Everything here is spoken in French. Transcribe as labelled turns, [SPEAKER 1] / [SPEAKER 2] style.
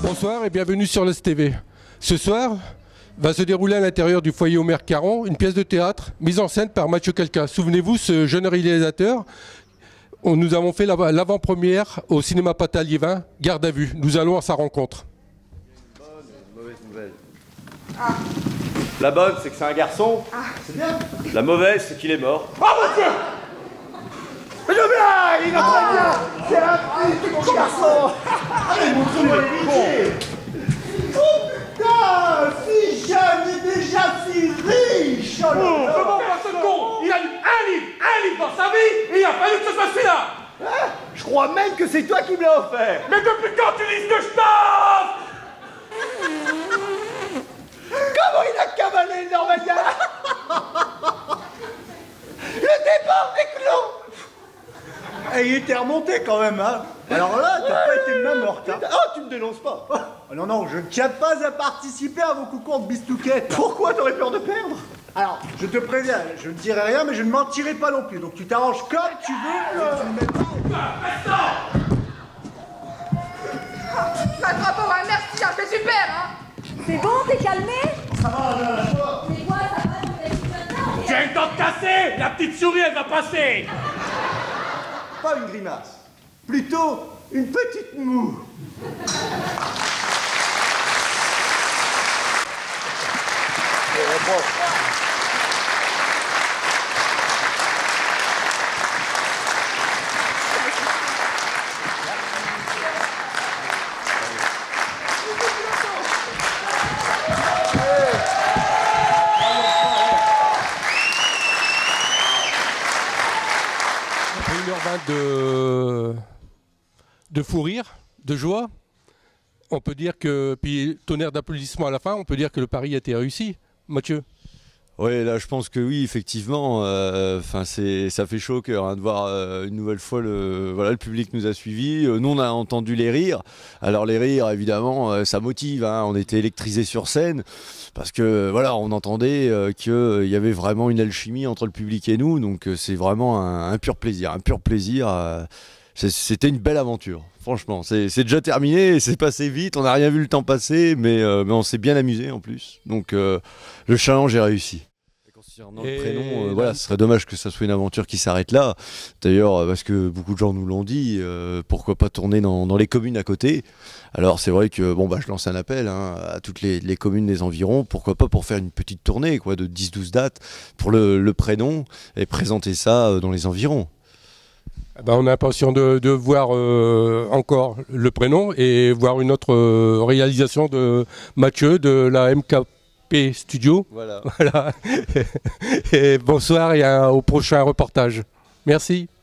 [SPEAKER 1] Bonsoir et bienvenue sur l'STV. Ce soir va se dérouler à l'intérieur du foyer Omer Caron une pièce de théâtre mise en scène par Mathieu Calca. Souvenez-vous, ce jeune réalisateur, nous avons fait l'avant-première au cinéma Patal-Liévin, Garde à vue. Nous allons à sa rencontre.
[SPEAKER 2] Bonne et une mauvaise nouvelle. Ah. La bonne, c'est que c'est un garçon. Ah. C'est bien. La mauvaise, c'est qu'il est mort.
[SPEAKER 3] Oh mon Dieu! Mais le bien, il va très bien. C'est un petit garçon. Allez, montre-moi les riches. Oh putain, si jeune et déjà si riche.
[SPEAKER 4] Comment va ce con? Il a lu un livre dans sa vie, et il a fallu que ce soit celui-là.
[SPEAKER 3] Hein? Je crois même que c'est toi qui me l'as offert.
[SPEAKER 4] Mais depuis quand tu lis ce que je t'offre?
[SPEAKER 3] Comment il a cavalé le Normandien? Le départ est clos. Et il était remonté quand même, hein. Alors là, t'as pas été le même en retard.
[SPEAKER 2] Oh, tu me dénonces pas.
[SPEAKER 3] Oh, non, non, je ne tiens pas à participer à vos concours de bistouquettes.
[SPEAKER 2] Pourquoi t'aurais peur de perdre?
[SPEAKER 3] Alors, je te préviens, je ne dirai rien, mais je ne mentirai pas non plus. Donc tu t'arranges comme tu veux. Tu me mets pas...
[SPEAKER 5] Bravo, hein, merci, c'est super, hein.
[SPEAKER 6] C'est bon, t'es calmé?
[SPEAKER 3] Ça va, là, toi.
[SPEAKER 6] Mais moi, ça va, on a une bonne
[SPEAKER 4] J'ai une dent cassée. La petite souris, elle va passer.
[SPEAKER 3] Pas une grimace, plutôt une petite moue.
[SPEAKER 1] Après 1h20 de fou rire, de joie, on peut dire que, puis tonnerre d'applaudissements à la fin, on peut dire que le pari a été réussi. Mathieu?
[SPEAKER 2] Oui, là, je pense que oui, effectivement. Ça fait chaud au cœur hein, de voir une nouvelle fois le public nous a suivis. Nous, on a entendu les rires. Alors les rires, évidemment, ça motive. Hein. On était électrisés sur scène parce que voilà, on entendait qu'il y avait vraiment une alchimie entre le public et nous. Donc c'est vraiment un pur plaisir, un pur plaisir. C'était une belle aventure. Franchement, c'est déjà terminé, c'est passé vite, on n'a rien vu le temps passer, mais on s'est bien amusé en plus. Donc le challenge est réussi. Concernant le prénom, voilà, ce serait dommage que ça soit une aventure qui s'arrête là. D'ailleurs, parce que beaucoup de gens nous l'ont dit, pourquoi pas tourner dans les communes à côté. Alors c'est vrai que je lance un appel hein, à toutes les communes des environs, pourquoi pas pour faire une petite tournée quoi, de 10-12 dates pour le prénom et présenter ça dans les environs.
[SPEAKER 1] On a l'impression de voir encore le prénom et voir une autre réalisation de Mathieu de la MKP Studio.
[SPEAKER 2] Voilà.
[SPEAKER 1] Et bonsoir et au prochain reportage. Merci.